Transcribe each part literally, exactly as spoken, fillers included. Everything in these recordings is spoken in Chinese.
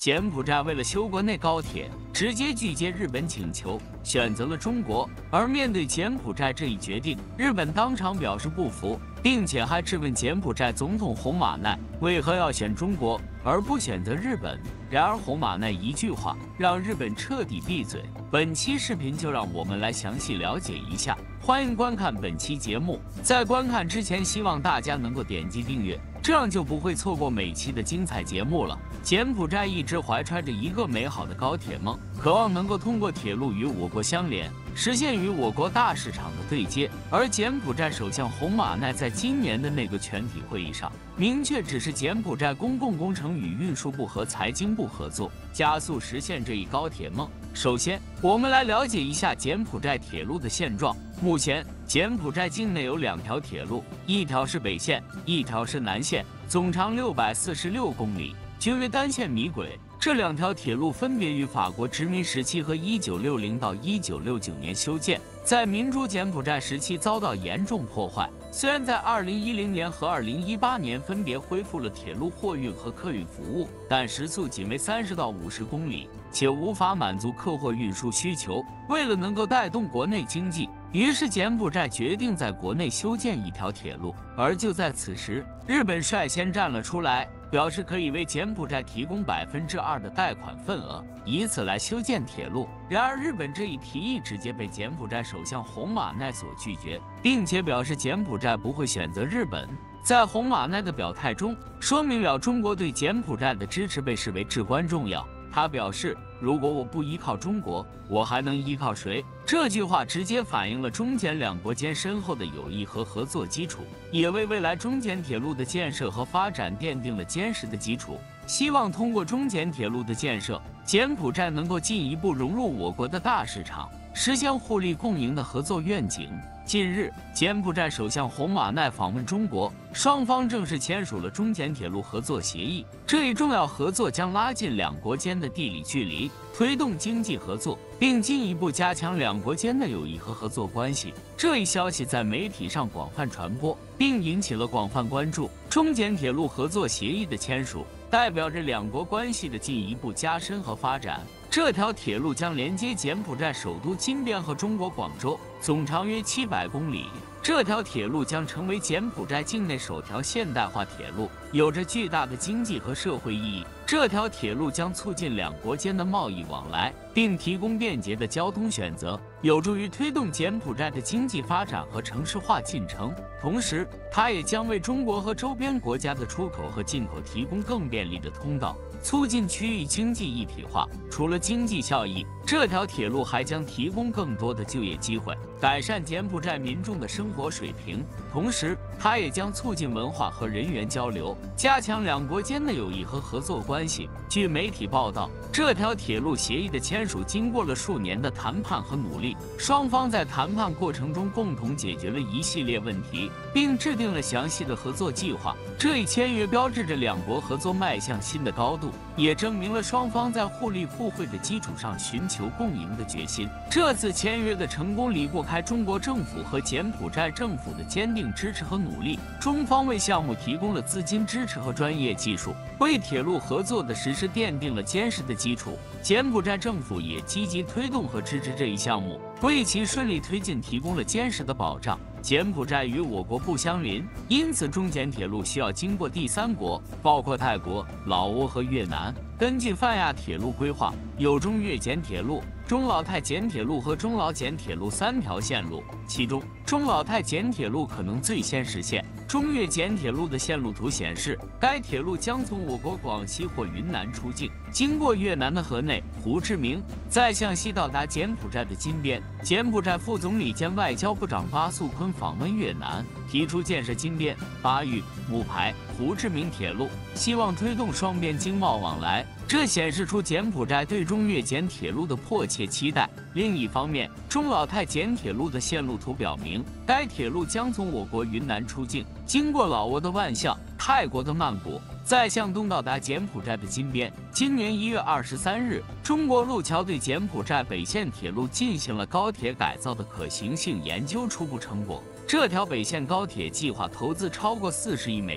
柬埔寨为了修国内高铁，直接拒绝日本请求，选择了中国。而面对柬埔寨这一决定，日本当场表示不服，并且还质问柬埔寨总统洪马奈为何要选中国而不选择日本。然而洪马奈一句话让日本彻底闭嘴。本期视频就让我们来详细了解一下，欢迎观看本期节目。在观看之前，希望大家能够点击订阅，这样就不会错过每期的精彩节目了。柬埔寨一直怀揣着一个美好的高铁梦，渴望能够通过铁路与我国相连，实现与我国大市场的对接。而柬埔寨首相洪马奈在今年的那个全体会议上，明确指示柬埔寨公共工程与运输部和财经部合作，加速实现这一高铁梦。首先，我们来了解一下柬埔寨铁路的现状。目前，柬埔寨境内有两条铁路，一条是北线，一条是南线，总长六百四十六公里，均为单线米轨。这两条铁路分别于法国殖民时期和一九六零到一九六九年修建，在民主柬埔寨时期遭到严重破坏。虽然在二零一零年和二零一八年分别恢复了铁路货运和客运服务，但时速仅为三十到五十公里，且无法满足客货运输需求。为了能够带动国内经济，于是柬埔寨决定在国内修建一条铁路。而就在此时，日本率先站了出来，表示可以为柬埔寨提供百分之二的贷款份额，以此来修建铁路。然而，日本这一提议直接被柬埔寨首相洪马奈所拒绝，并且表示柬埔寨不会选择日本。在洪马奈的表态中，说明了中国对柬埔寨的支持被视为至关重要。他表示，如果我不依靠中国，我还能依靠谁？这句话直接反映了中柬两国间深厚的友谊和合作基础，也为未来中柬铁路的建设和发展奠定了坚实的基础。希望通过中柬铁路的建设，柬埔寨能够进一步融入我国的大市场，实现互利共赢的合作愿景。近日，柬埔寨首相洪马奈访问中国，双方正式签署了中柬铁路合作协议。这一重要合作将拉近两国间的地理距离，推动经济合作，并进一步加强两国间的友谊和合作关系。这一消息在媒体上广泛传播，并引起了广泛关注。中柬铁路合作协议的签署，代表着两国关系的进一步加深和发展。这条铁路将连接柬埔寨首都金边和中国广州，总长约七百公里。这条铁路将成为柬埔寨境内首条现代化铁路，有着巨大的经济和社会意义。这条铁路将促进两国间的贸易往来，并提供便捷的交通选择，有助于推动柬埔寨的经济发展和城市化进程。同时，它也将为中国和周边国家的出口和进口提供更便利的通道，促进区域经济一体化。除了经济效益，这条铁路还将提供更多的就业机会，改善柬埔寨民众的生活水平。同时，它也将促进文化和人员交流，加强两国间的友谊和合作关系。据媒体报道，这条铁路协议的签署经过了数年的谈判和努力，双方在谈判过程中共同解决了一系列问题，并制定了详细的合作计划。这一签约标志着两国合作迈向新的高度，也证明了双方在互利互惠的基础上寻求共赢的决心。这次签约的成功离不开中国政府和柬埔寨政府的坚定支持和努力。中方为项目提供了资金支持和专业技术，为铁路合作的实施奠定了坚实的基础。柬埔寨政府也积极推动和支持这一项目，为其顺利推进提供了坚实的保障。柬埔寨与我国不相邻，因此中柬铁路需要经过第三国，包括泰国、老挝和越南。根据泛亚铁路规划，有中越柬铁路、中老泰柬铁路和中老柬铁路三条线路，其中中老泰柬铁路可能最先实现。中越柬铁路的线路图显示，该铁路将从我国广西或云南出境，经过越南的河内、胡志明，再向西到达柬埔寨的金边。柬埔寨副总理兼外交部长巴素坤访问越南，提出建设金边、巴育、木排、胡志明铁路，希望推动双边经贸往来。这显示出柬埔寨对中越柬铁路的迫切期待。另一方面，中老泰柬铁路的线路图表明，该铁路将从我国云南出境，经过老挝的万象、泰国的曼谷，再向东到达柬埔寨的金边。今年一月二十三日，中国路桥对柬埔寨北线铁路进行了高铁改造的可行性研究初步成果。这条北线高铁计划投资超过四十亿美元，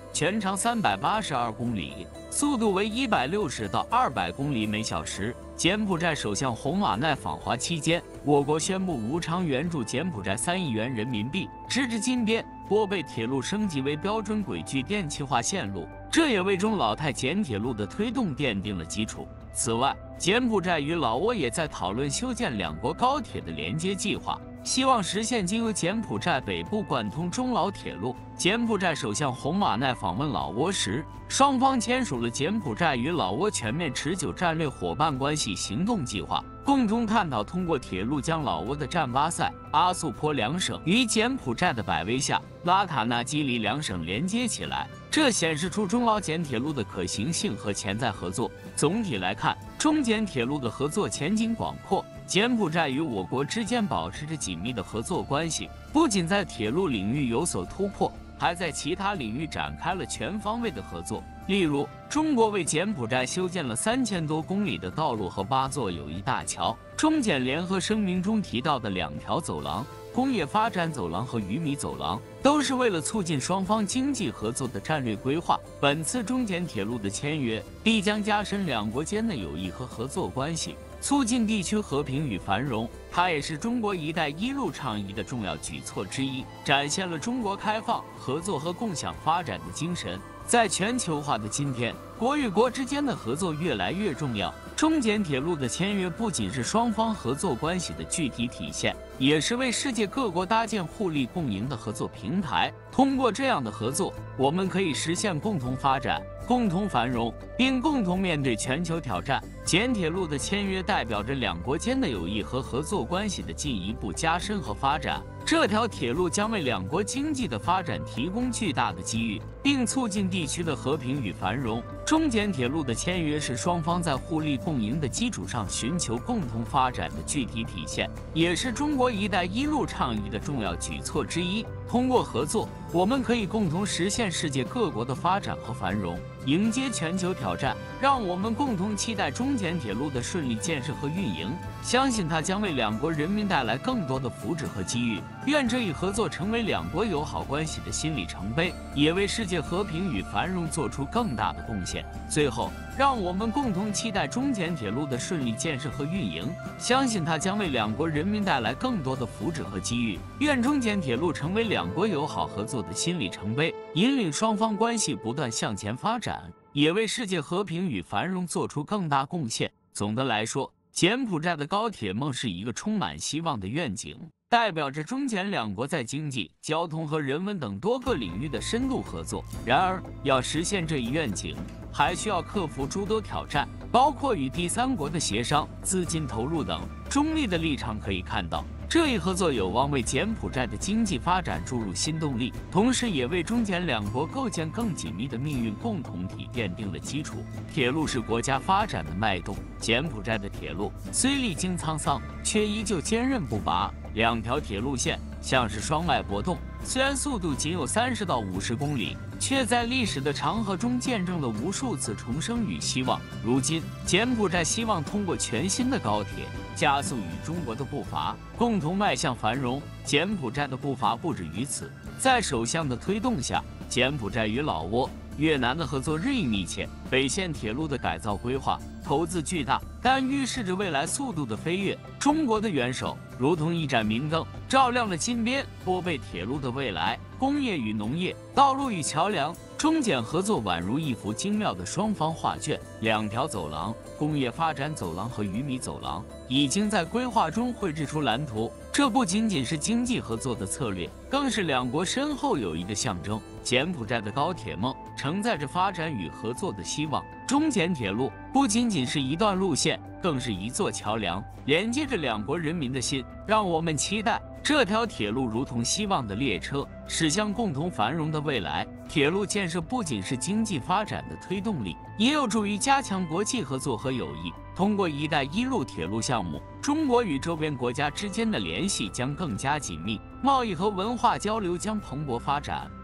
全长三百八十二公里，速度为一百六十到二百公里每小时。柬埔寨首相洪马奈访华期间，我国宣布无偿援助柬埔寨三亿元人民币。直至今边，波贝铁路升级为标准轨距电气化线路，这也为中老泰柬铁路的推动奠定了基础。此外，柬埔寨与老挝也在讨论修建两国高铁的连接计划，希望实现经由柬埔寨北部贯通中老铁路。柬埔寨首相洪马奈访问老挝时，双方签署了柬埔寨与老挝全面持久战略伙伴关系行动计划，共同探讨通过铁路将老挝的占巴塞、阿素颇两省与柬埔寨的百威夏、拉塔纳基里两省连接起来。这显示出中老柬铁路的可行性和潜在合作。总体来看，中柬铁路的合作前景广阔。柬埔寨与我国之间保持着紧密的合作关系，不仅在铁路领域有所突破，还在其他领域展开了全方位的合作。例如，中国为柬埔寨修建了三千多公里的道路和八座友谊大桥。中柬联合声明中提到的两条走廊、工业发展走廊和鱼米走廊，都是为了促进双方经济合作的战略规划。本次中柬铁路的签约，必将加深两国间的友谊和合作关系，促进地区和平与繁荣。它也是中国“一带一路”倡议的重要举措之一，展现了中国开放、合作和共享发展的精神。在全球化的今天，国与国之间的合作越来越重要。中柬铁路的签约不仅是双方合作关系的具体体现，也是为世界各国搭建互利共赢的合作平台。通过这样的合作，我们可以实现共同发展、共同繁荣，并共同面对全球挑战。柬铁路的签约代表着两国间的友谊和合作关系的进一步加深和发展。这条铁路将为两国经济的发展提供巨大的机遇，并促进地区的和平与繁荣。中柬铁路的签约是双方在互利共赢的基础上寻求共同发展的具体体现，也是中国“一带一路”倡议的重要举措之一。通过合作，我们可以共同实现世界各国的发展和繁荣，迎接全球挑战。让我们共同期待中柬铁路的顺利建设和运营，相信它将为两国人民带来更多的福祉和机遇。愿这一合作成为两国友好关系的新里程碑，也为世界和平与繁荣做出更大的贡献。最后，让我们共同期待中柬铁路的顺利建设和运营，相信它将为两国人民带来更多的福祉和机遇。愿中柬铁路成为两国友好合作的新里程碑，引领双方关系不断向前发展，也为世界和平与繁荣做出更大贡献。总的来说，柬埔寨的高铁梦是一个充满希望的愿景，代表着中柬两国在经济、交通和人文等多个领域的深度合作。然而，要实现这一愿景，还需要克服诸多挑战，包括与第三国的协商、资金投入等。中立的立场可以看到，这一合作有望为柬埔寨的经济发展注入新动力，同时也为中柬两国构建更紧密的命运共同体奠定了基础。铁路是国家发展的脉动，柬埔寨的铁路虽历经沧桑，却依旧坚韧不拔。两条铁路线像是双脉搏动，虽然速度仅有三十到五十公里，却在历史的长河中见证了无数次重生与希望。如今，柬埔寨希望通过全新的高铁，加速与中国的步伐，共同迈向繁荣。柬埔寨的步伐不止于此，在首相的推动下，柬埔寨与老挝、越南的合作日益密切。北线铁路的改造规划投资巨大，但预示着未来速度的飞跃。中国的元首如同一盏明灯，照亮了金边波贝铁路的未来。工业与农业、道路与桥梁，中柬合作宛如一幅精妙的双方画卷。两条走廊、工业发展走廊和鱼米走廊已经在规划中绘制出蓝图。这不仅仅是经济合作的策略，更是两国深厚友谊的象征。柬埔寨的高铁梦承载着发展与合作的希望。中柬铁路不仅仅是一段路线，更是一座桥梁，连接着两国人民的心。让我们期待这条铁路如同希望的列车，驶向共同繁荣的未来。铁路建设不仅是经济发展的推动力，也有助于加强国际合作和友谊。通过“一带一路”铁路项目，中国与周边国家之间的联系将更加紧密，贸易和文化交流将蓬勃发展。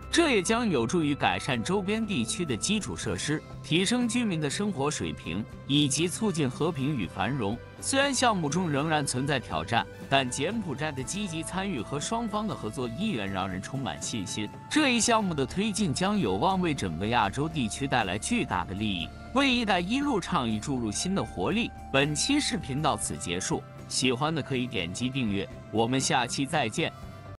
这也将有助于改善周边地区的基础设施，提升居民的生活水平，以及促进和平与繁荣。虽然项目中仍然存在挑战，但柬埔寨的积极参与和双方的合作意愿让人充满信心。这一项目的推进将有望为整个亚洲地区带来巨大的利益，为“一带一路”倡议注入新的活力。本期视频到此结束，喜欢的可以点击订阅，我们下期再见。